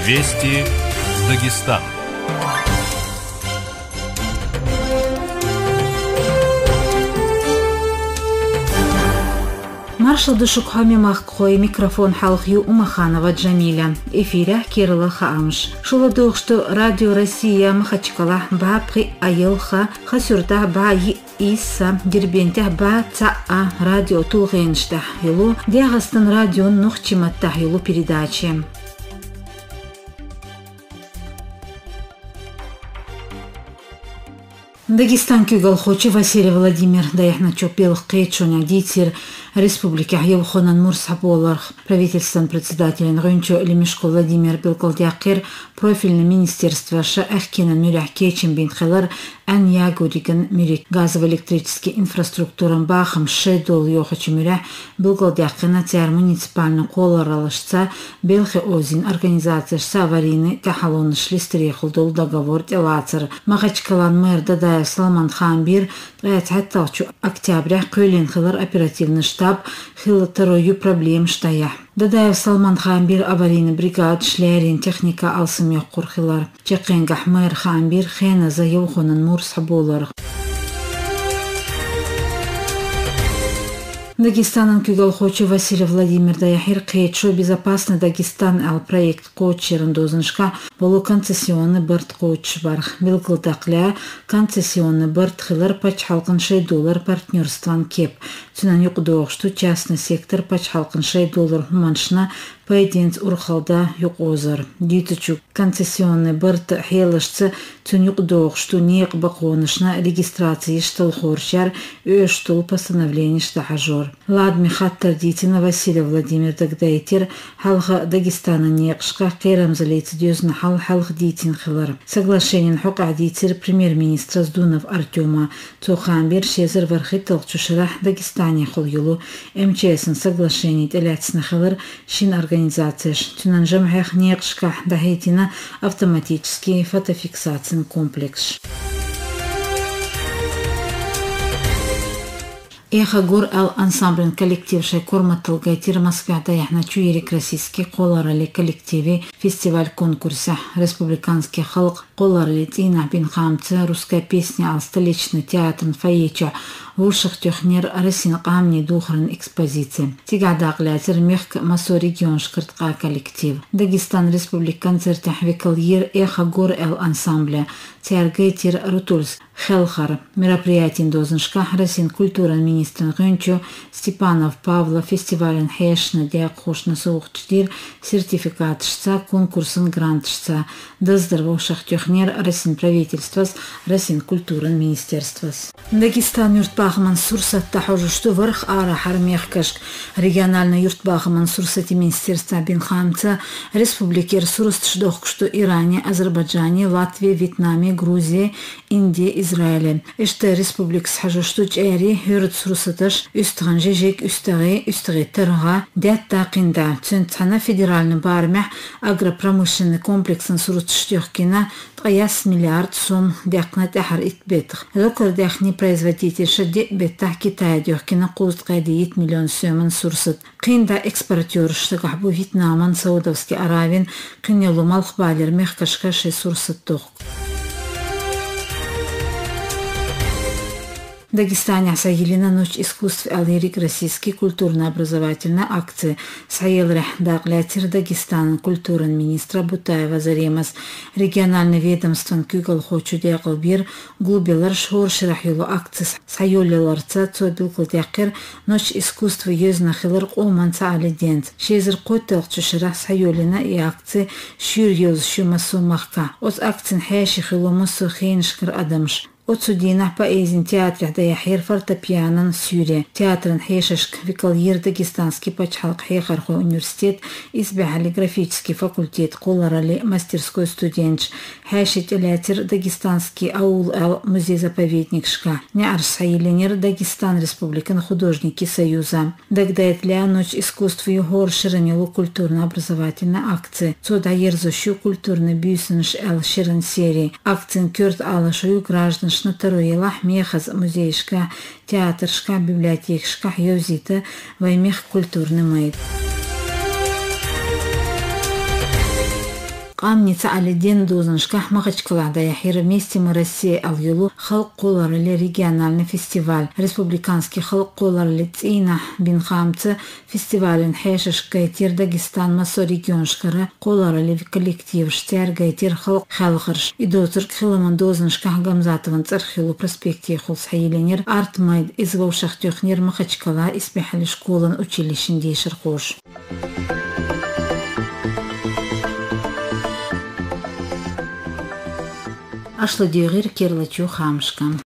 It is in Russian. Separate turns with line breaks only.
Вести Дагестан.
Маршал Душукхами Махкхой, микрофон Халхью Умаханова Джамиля. Эфире Кирилла Хаамш. Шуладух, что Радио Россия Махачкала Бабхи Айылха Хасюрта Баи Иса Дербентах Ба Цаа Радио Тулгенштах Юлу Дягастан Радио Нухчиматтах Юлу передачи. Дагестан кюгалхочи Василий Владимир Даяхначок Белых Кейчоня Дитер Республики Евхонан Мурсаболарх правительством председателя Рынчо Лемешко Владимир Белкалдякер профильное министерство Шаахкина Мюрях Кейчен Бинхелар Ан Ягуриган Мюрик газово-электрический инфраструктурам Бахам Шедол Йохачи Мюрях Белкалдякена Тяр муниципальный колоралышца Белхе Озин организация аварийный Тахалон Шлистерехл дол договор Телацер Махачкалан мэр Дадаев Салман Хамбир حتى октября Көлен хылар оперативный штаб хылы тарою проблем штая. Дадаев Салман Хамбир аварийный бригад шлярин техника алсымек курхилар. Чекенгах мэр Хамбир хена за Евхонан Мурсаболар. Дагестанан кюгалхочи Василий Владимир Даяхир Кейчо безопасный Дагестан ал проект Кочерн дозыншка болу концессионный бырт коч барх. Билгылдакля концессионный бырт хилар пачхалкын $6 партнерстван кеп. Цунан юкдоох, что частный сектор пачхалкын $6 хуманшна поединц урхалда юкозар. Дитучу концессионный бырт хелышцы цун юкдоох, что неек баконышна регистрации шталхорчар штул постановление штахажор. Ладми хаттар дитина Василий Владимир Дагдайтер халха Дагестана неекшка кейрам залейцы дёзна халх дитин хилар. Соглашение хука дитер премьер-министра Сдунов Артема Цохамбир шезер вархитал чушарах Дагестане хол юлу МЧС соглашение теляцна хилар шин организация тюнан жамхах неекшка дагайтина автоматический фотофиксацион комплекс. Эхагор ал ансамблен коллектив Шайкорма Талгайтир Москва Даяхначу Ерик Российский колорали коллективе фестиваль конкурса республиканский халк колорали Тина Бинхамца русская песня ал столичный театр Фаеча Вушах технер Росин Камни Духран экспозиции. Тигадак лятер мехк Масо регион шкартка коллектив. Дагестан республик концерте Викальер Эхагор ал ансамбля Тиаргайтир Рутульск Хелхар. Мероприятие дозыншка Росин культура министр Гönчо Степанов Павла фестивален Хешна Диакхошна Соухчдир сертификатшца конкурсын грантшца. Дыздырвошах технер Росин правительствос Росин культура министерствос. Дагестан юртбах Мансурса тахожу что варх ара хармехкашк региональный юртбах Мансурса министерства Бинхамца республики Рсурст шдох что Иране, Азербайджане, Латвии, Вьетнаме, Грузии, Индии, Израиле. Эште республик схожу что чари юрт сурсаташ үстганжи жек үстаги тарга дят тақинда центана федеральный бармях агропромышленный комплексын сурут штёхкина 3 миллиард сом дякна тахар итбетх. Локер дяхни производитель шади бетах Китая дёхкина куст кайдиит миллион сёман сурсат. Кинда экспортер штагахбу Вьетнаман, Саудовский Аравин, кинелу малхбалер мехкашкаши сурсат тох. Дагестане осаилина ночь искусств Алирик российский культурно-образовательная акция Саилрах Даглятир Дагестан культурен министра Бутаева Заремас региональный ведомствен Кюгал Хочу Дяглбир глубилар шорширах юлу акция Сайолиларца Цобилкутякер ночь искусства Юзнахилар Оманца Алидент Шезер Котел Чуширах Сайолина и акции Шюрьюз Шумасу Махка от акцин Хэших Илумусу Хейншкар Адамш Отсудина поэзин театре Даяхир фортепиано Сюрия. Театр Хешешк Викальер Дагестанский пачхалк Хехарху университет избягали графический факультет колорали мастерской студентш Хешит Элятер Дагестанский аул музей-заповедник Шка. Неарсаилинер Дагестан Республикан художники Союза. Дагдает ля ночь искусств Югор Ширанилу культурно-образовательная акция. Цодаер зощу культурный бюсенш эл Ширан серии. Акцин Кёрт Алашую граждан Шнатаруелах мехаз музейшка, театршка, библиотекшка, йозита, ваймех культурный майд. Камница Алиден Дузаншках Махачкала да Яхир вместе мы Россия Алюлу Халк Коларли региональный фестиваль. Республиканский Халк Коларли Цина Бин Хамца фестиваль Хешеш Гайтир Дагестан Масо регионшкара Коларли коллектив Штяр Гайтир Халк Халхарш. И доцерк Хиламан Дузаншках Гамзатован Цархилу проспекте Хулсхайленер Артмайд из Ваушахтюхнер Махачкала испехали школан училищен Дейшерхош. Ашлы дюгер керлачу хамшкам.